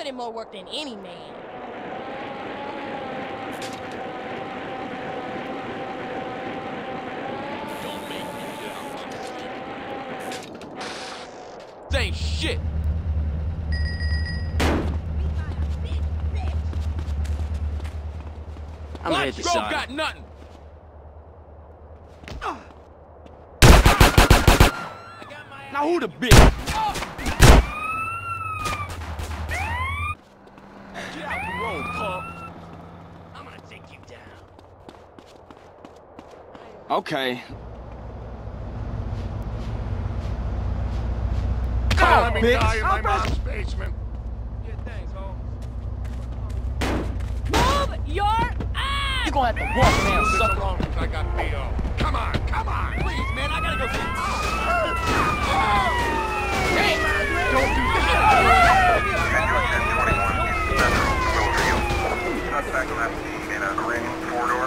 put in more work than any man. Don't make me get out. They ain't shit. I'm gonna hit the side. Got nothing. Now who the bitch? Get out the road, punk. I'm gonna take you down. Okay. Come on, Let me bitch. die in my mom's basement. Yeah, thanks, ho. Move your ass! You're gonna have to walk now, Move this sucker. along since I got P.O. Come on, come on. Please, man, I gotta go see. Hey, don't do that. Contact left in a ring four-door.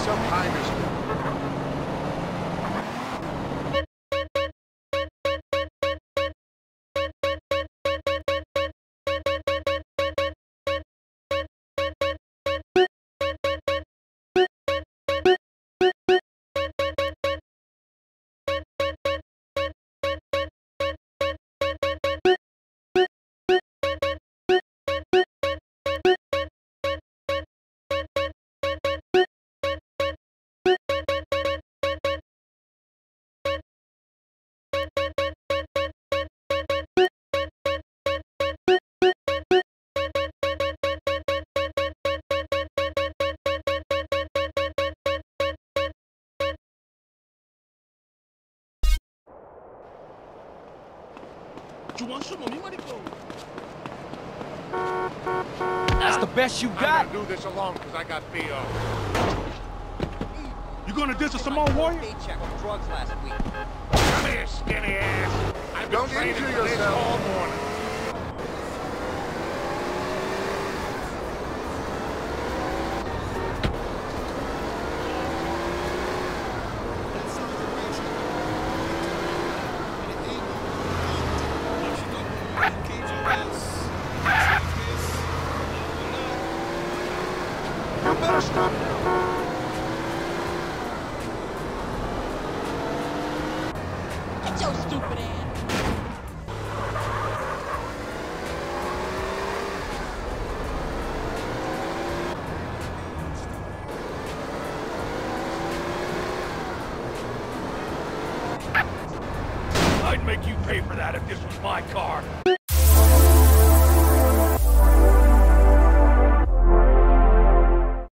some highness. You want some money? That's the best you I'm got? gonna do this alone because I got BO. You gonna diss a Samoan warrior? Paycheck on drugs last week. Come here, skinny ass. I've been Don't training injure for this yourself. all morning. You better stop. Get your stupid ass. I'd make you pay for that if this was my car.